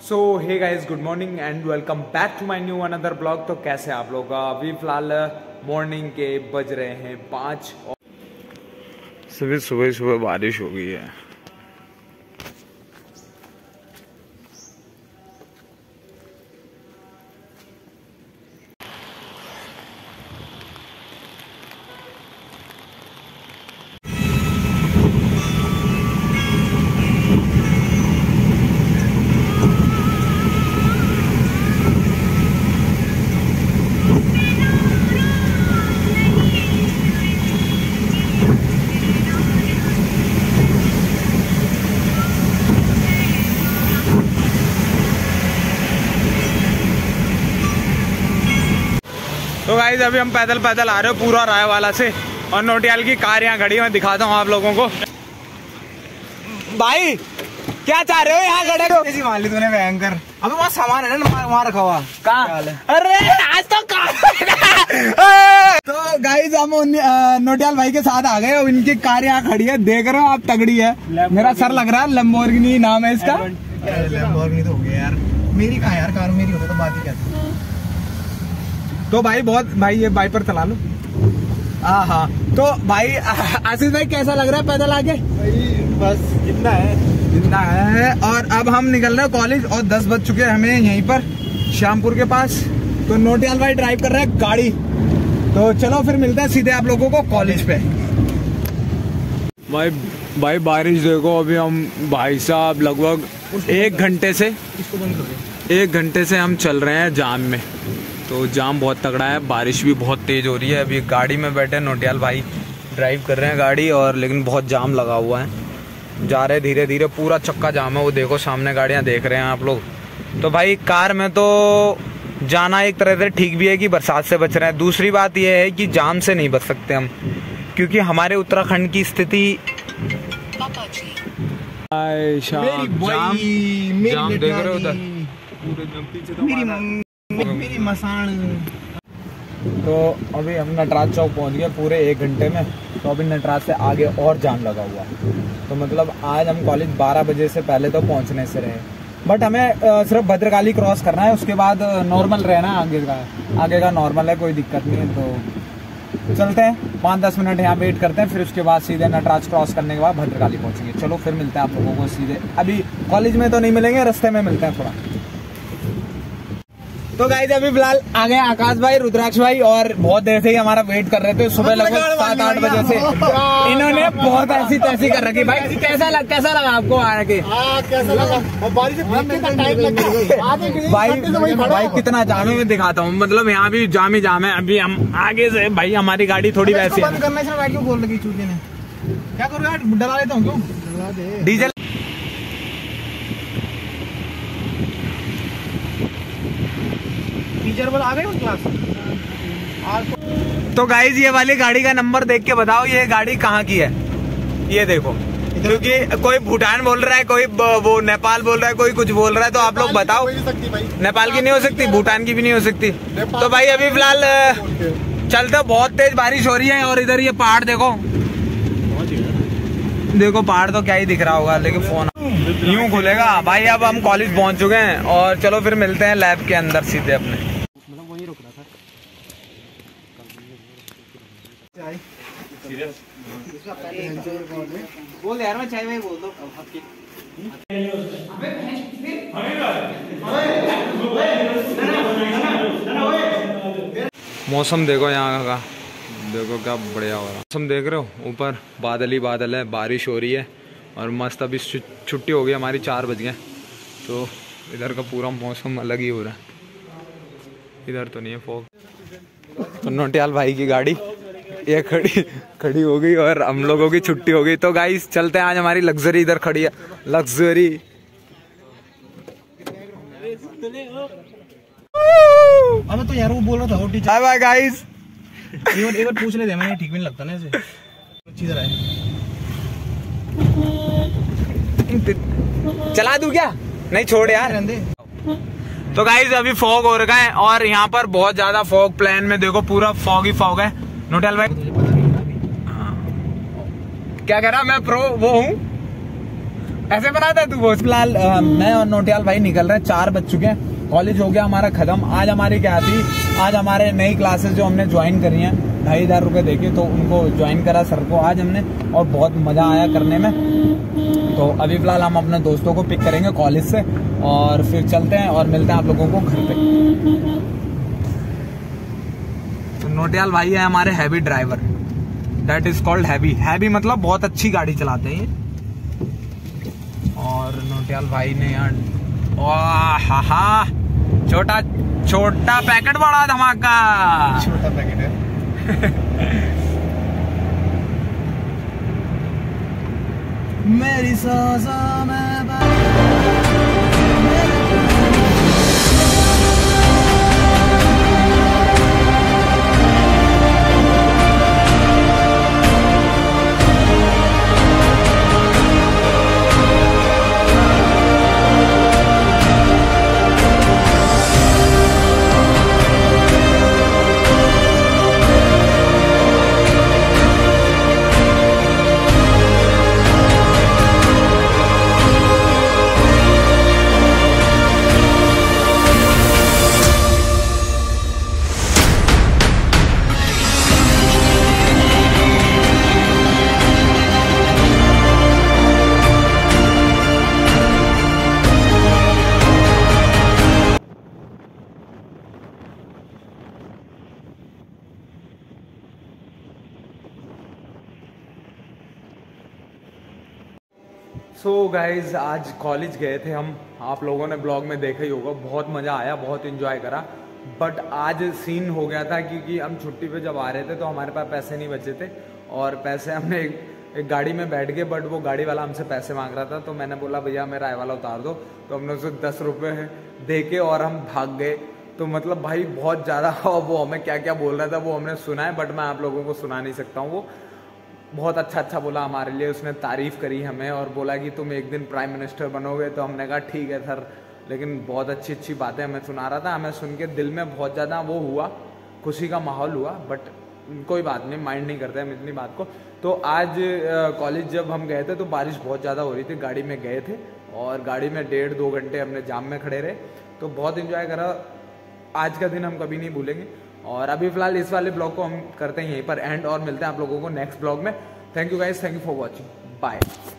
So hey guys, good morning and welcome back to my new another blog. तो कैसे आप लोग? अभी फिलहाल मॉर्निंग के बज रहे हैं 5 और सुबह बारिश हो गई है। तो गाइस अभी हम पैदल आ रहे हो पूरा रायवाला से, और नोटियाल की कार यहाँ खड़ी है। मैं दिखाता हूँ आप लोगों को। भाई क्या चाह रहे हो यहाँ खड़े को? ऐसी मान ली तूने भयंकर। अबे वहाँ सामान है ना, वहाँ रखा हुआ। कहाँ? अरे आज तो तो गाइस हम नोटियाल भाई के साथ आ गए। इनकी कार यहाँ खड़ी है, देख रहे हो आप, तगड़ी है। मेरा सर लग रहा है। लैम्बोर्गिनी नाम है इसका। लैम्बोर्गिनी तो हो गया यार, मेरी कहाँ यार, कार मेरी होता तो बात ही क्या थी। तो भाई ये वाइपर चला लो। हाँ तो भाई आशीष भाई कैसा लग रहा है पैदल आके? बस जितना है। और अब हम निकल रहे हैं कॉलेज, और 10 बज चुके हैं हमें यहीं पर श्यामपुर के पास। तो नोटियाल भाई ड्राइव कर रहे हैं गाड़ी। तो चलो फिर मिलते हैं सीधे आप लोगों को कॉलेज पे। भाई बारिश देखो। अभी हम भाई साहब लगभग 1 घंटे से हम चल रहे हैं जाम में। तो जाम बहुत तगड़ा है, बारिश भी बहुत तेज हो रही है। अभी गाड़ी में बैठे नोटियाल भाई ड्राइव कर रहे हैं गाड़ी, और लेकिन बहुत जाम लगा हुआ है। जा रहे धीरे धीरे, पूरा चक्का जाम है। वो देखो सामने गाड़ियां देख रहे हैं आप लोग। तो भाई कार में तो जाना एक तरह से ठीक भी है कि बरसात से बच रहे हैं। दूसरी बात यह है कि जाम से नहीं बच सकते हम, क्योंकि हमारे उत्तराखंड की स्थिति जाम देख रहे हो उधर मेरी मसान। तो अभी हम नटराज चौक पहुंच गए पूरे 1 घंटे में। तो अभी नटराज से आगे और जाम लगा हुआ है। तो मतलब आज हम कॉलेज 12 बजे से पहले तो पहुंचने से रहे, बट हमें सिर्फ भद्रकाली क्रॉस करना है। उसके बाद नॉर्मल रहना, आगे का नॉर्मल है, कोई दिक्कत नहीं है। तो चलते हैं 5-10 मिनट यहाँ वेट करते हैं, फिर उसके बाद सीधे नटराज क्रॉस करने के बाद भद्रकाली पहुंचेंगे। चलो फिर मिलते हैं आप लोगों को सीधे। अभी कॉलेज में तो नहीं मिलेंगे, रास्ते में मिलते हैं थोड़ा। तो गाइस अभी फिलहाल आ गए आकाश भाई, रुद्राक्ष भाई, और बहुत देर से ही हमारा वेट कर रहे थे। सुबह लगभग 7-8 बजे से इन्होंने बहुत ऐसी तैसी कर रखी। भाई कैसा लगा आपको आके? कैसा लगा? भाई कितना जाम है, मैं दिखाता हूँ। मतलब यहाँ भी जाम ही जाम है। अभी हम आगे से, भाई हमारी गाड़ी थोड़ी वैसी है। क्यों बोल रही चूजे ने? क्या करो यार, डला लेता हूँ। क्यों डीजल टीचर बोल आ गए क्लास। तो गाइज ये वाली गाड़ी का नंबर देख के बताओ ये गाड़ी कहाँ की है। ये देखो, क्योंकि कोई भूटान बोल रहा है, कोई वो नेपाल बोल रहा है, कोई कुछ बोल रहा है। तो आप लोग बताओ। नेपाल की नहीं हो सकती, भूटान की भी नहीं हो सकती। तो भाई अभी फिलहाल चलते, बहुत तेज बारिश हो रही है। और इधर ये पहाड़ देखो पहाड़ तो क्या ही दिख रहा होगा, लेकिन फोन यूं खुलेगा। भाई अब हम कॉलेज पहुंच चुके हैं, और चलो फिर मिलते हैं लैब के अंदर सीधे अपने। वहीं रुक रहा था। बोल यार, मैं चाय में बोल दो। मौसम देखो यहाँ का, देखो क्या बढ़िया हो रहा है। मौसम देख रहे हो, ऊपर बादल ही बादल है, बारिश हो रही है, और मस्त। अभी छुट्टी हो गई हमारी, 4 बज गए। तो इधर का पूरा मौसम अलग ही हो रहा है। इधर तो नहीं है फॉग। तो नोटियाल भाई की गाड़ी ये खड़ी हो गई, और हम लोगों की छुट्टी हो गई। तो गाइस चलते हैं, आज हमारी लग्जरी इधर खड़ी है, लग्जरी। अबे तो यार वो बोल रहा था टीचर। Bye bye guys. एक बार पूछ लेते, मैंने ठीक भी नहीं लगता ना ऐसे चीज रहा है। चला दूं क्या? नहीं छोड़ यार। तो गाइस अभी फॉग हो रखा है, और यहाँ पर बहुत ज्यादा फॉग। प्लान में देखो पूरा फॉग ही फॉग है। नोटियाल भाई क्या कह रहा? मैं प्रो वो हूँ ऐसे बनाता है तू वो। फिलहाल मैं और नोटियाल भाई निकल रहे हैं, 4 बज चुके हैं, कॉलेज हो गया हमारा खत्म। आज हमारी क्या थी, आज हमारे नई क्लासेस जो हमने ज्वाइन करी हैं 2,500 रुपये देके, तो उनको ज्वाइन करा सर को आज हमने, और बहुत मजा आया करने में। तो अभी फिलहाल हम अपने दोस्तों को पिक करेंगे कॉलेज से और फिर चलते हैं और मिलते हैं आप लोगों को घर पे। तो नोटियाल भाई है हमारे heavy driver, that is called heavy. Heavy मतलब बहुत अच्छी गाड़ी चलाते हैं ये। और नोटियाल भाई ने यहाँ हा छोटा छोटा पैकेट, बड़ा धमाका। छोटा पैकेट है। मेरी सांसों में सो गाइज आज कॉलेज गए थे हम, आप लोगों ने ब्लॉग में देखा ही होगा, बहुत मज़ा आया, बहुत इन्जॉय करा। बट आज सीन हो गया था क्योंकि हम छुट्टी पे जब आ रहे थे तो हमारे पास पैसे नहीं बचे थे, और पैसे हमने एक गाड़ी में बैठ गए, बट वो गाड़ी वाला हमसे पैसे मांग रहा था। तो मैंने बोला भैया मेरा ये वाला उतार दो, तो हमने उसे 10 रुपये दे के और हम भाग गए। तो मतलब भाई बहुत ज़्यादा वो हमें क्या क्या बोल रहा था वो हमने सुना है, बट मैं आप लोगों को सुना नहीं सकता हूँ। वो बहुत अच्छा बोला हमारे लिए, उसने तारीफ़ करी हमें और बोला कि तुम एक दिन प्राइम मिनिस्टर बनोगे। तो हमने कहा ठीक है सर, लेकिन बहुत अच्छी बातें हमें सुना रहा था। हमें सुन के दिल में बहुत ज़्यादा वो हुआ, खुशी का माहौल हुआ, बट कोई बात नहीं, माइंड नहीं करते हम इतनी बात को। तो आज कॉलेज जब हम गए थे तो बारिश बहुत ज़्यादा हो रही थी, गाड़ी में गए थे और गाड़ी में 1.5-2 घंटे हमने जाम में खड़े रहे, तो बहुत इन्जॉय करा। आज का दिन हम कभी नहीं भूलेंगे। और अभी फिलहाल इस वाले ब्लॉग को हम करते हैं यहीं पर एंड, और मिलते हैं आप लोगों को नेक्स्ट ब्लॉग में। Thank you guys, thank you for watching, bye.